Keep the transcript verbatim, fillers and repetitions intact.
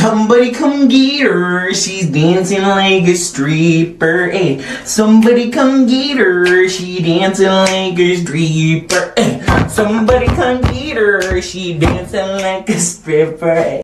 Somebody come get her, she's dancing like a stripper, eh. Somebody come get her, she dancing like a stripper, eh. Somebody come get her, she dancing like a stripper, eh.